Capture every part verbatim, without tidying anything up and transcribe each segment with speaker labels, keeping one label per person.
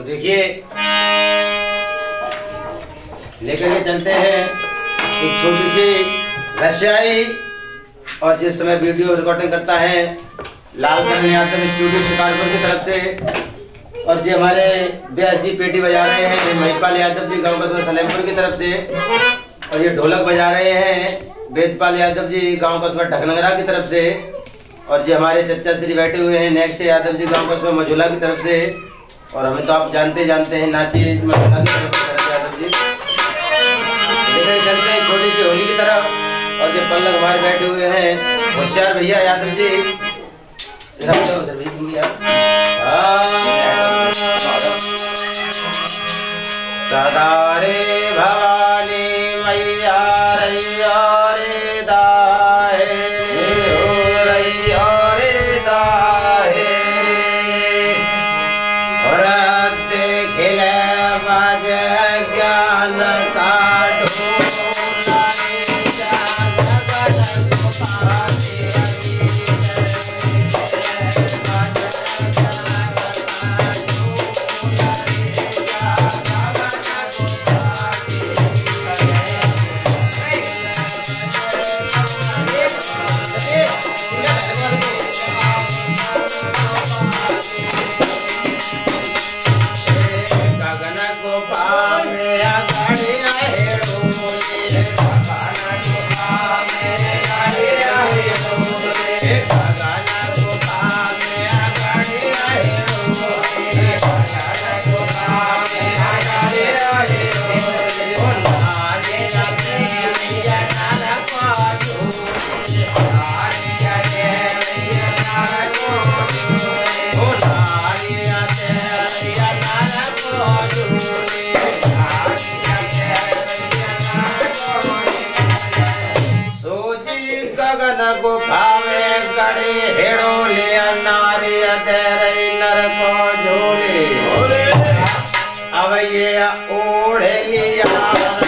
Speaker 1: तो देखिए लेकर के चलते हैं एक छोटी सी रशियाई। और जिस समय वीडियो रिकॉर्डिंग करता है लाल करण यादव स्टूडियो शिकारपुर की तरफ से। और जो हमारे व्यास जी पेटी बजा रहे हैं महिपाल यादव जी गांव कस्बा सलेमपुर की तरफ से। और ये ढोलक बजा रहे हैं वेदपाल यादव जी गांव कस्बा ढकनगरा की तरफ से। और जो हमारे चचा श्री बैठे हुए हैं नेक्स्ट यादव जी गांव कस्बा मझोला की तरफ से। और हमें तो आप जानते जानते हैं नाची मझोला की तरफ से यादव जी लेकर चलते हैं छोटी सी होली की तरफ। और जो पल्लव हमारे बैठे हुए हैं होशियार भैया यादव जी सदा रे भवानी मैया रैया रे दाहे रे हो रैया रे दाहे रे और देखले बाज ज्ञान का गुफा में गड़े हेड़ो लिया नारी अधेरे नर को झोले अब ये ओढ़े लिया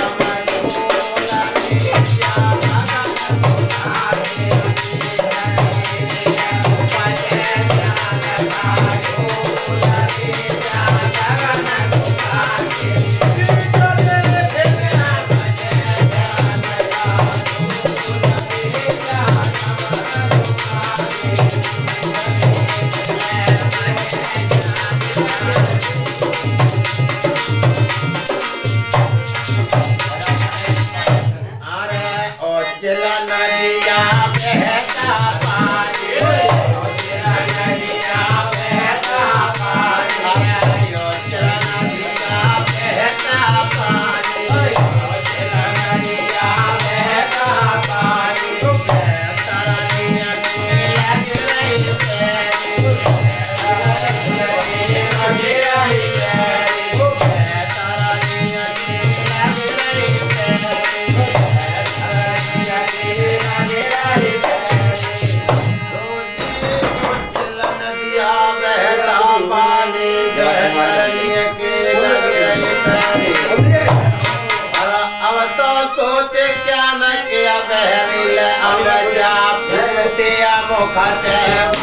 Speaker 1: मुखा से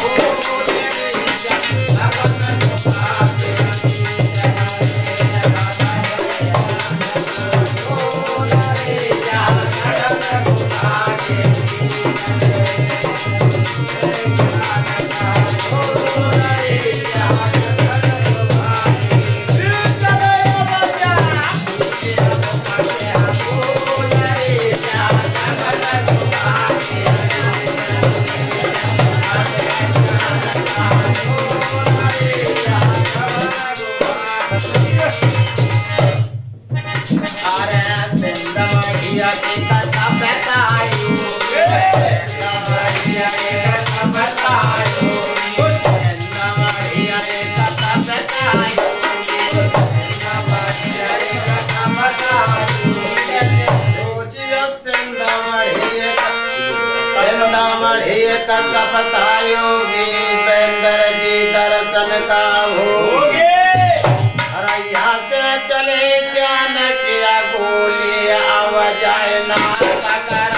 Speaker 1: बतायोगी बेंदर जी दर्शन का होगे। अरे यहाँ से चले क्या न किया गोली आवाज आए ना